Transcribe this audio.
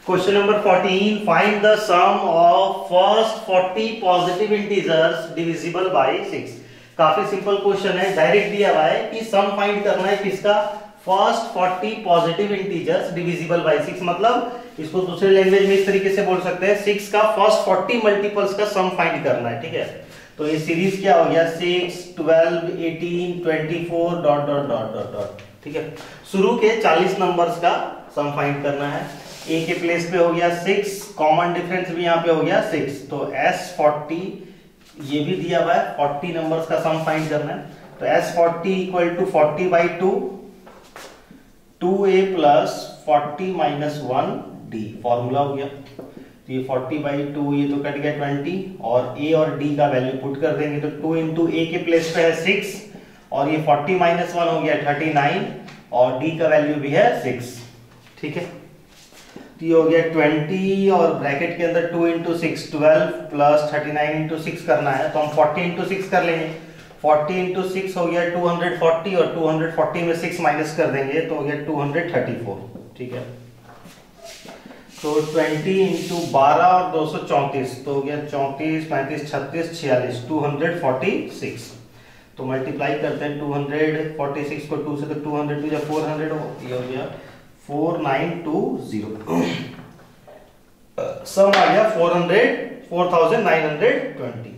Question number 14, find the sum of first 40 positive integers divisible by 6। काफी simple question है, direct दिया हुआ है कि सम फाइंड करना है किसका, first 40 positive integers divisible by 6। मतलब इसको दूसरे लैंग्वेज में इस तरीके से बोल सकते हैं, 6 का फर्स्ट 40 मल्टीपल्स का सम फाइंड करना है। ठीक है, तो ये सीरीज क्या हो गया, 6 12 18 24 dot dot dot dot dot. ठीक है, शुरू के 40 नंबर्स का सम फाइंड करना है। ए के प्लेस पे हो गया 6, कॉमन डिफरेंस भी यहाँ पे हो गया 6, तो S40 ये भी दिया हुआ है, 40 नंबर्स का सम फाइंड करना है। तो S40 equal to 40/2 2a plus 40 minus 1d, formula हो गया। तो ये 40/2 ये तो कट गया 20, और a और d का वैल्यू पुट कर देंगे, तो 2 इंटू a के प्लेस पे है 6, और ये 40 माइनस 1 हो गया 39, और d का वैल्यू भी है 6। ठीक है, तो ये हो गया 20, और ब्रैकेट के अंदर 2 इंटू 6 12 प्लस 39 इंटू 6 करना है, तो हम 40 इंटू 6 कर लेंगे। 40 इंटू 6 हो गया 240, और 240 में 6 माइनस कर देंगे तो हो गया 234। ठीक है, तो 20 इंटू 12 और 234, तो हो गया 34 35 36 46 246। तो मल्टीप्लाई करते हैं 246 को 2 से, तो 200 टू 400 हो गया 4920। सम आ गया 4920।